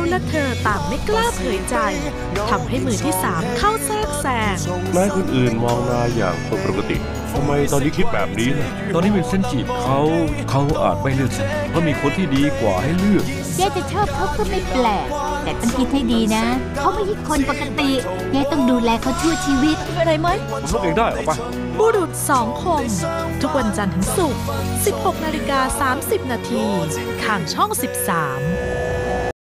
และเธอต่างไม่กล้าเผยใจทำให้มือที่3เข้าแทรกแซงแม้คนอื่นมองนายอย่างคนปกติทำไมตอนนี้คิดแบบนี้ล่ะตอนนี้วินเซนต์จีบเขาอาจไม่เลือกฉันเพราะมีคนที่ดีกว่าให้เลือกแกจะชอบเขาก็ไม่แปลกแต่ต้องคิดให้ดีนะเขาไม่ใช่คนปกติแกต้องดูแลเขาชั่วชีวิตอะไรไหมผมลุกเองได้ออกไปบุรุษ2 คนทุกวันจันทร์ถึงศุกร์ 16:30 น.ทางช่อง 13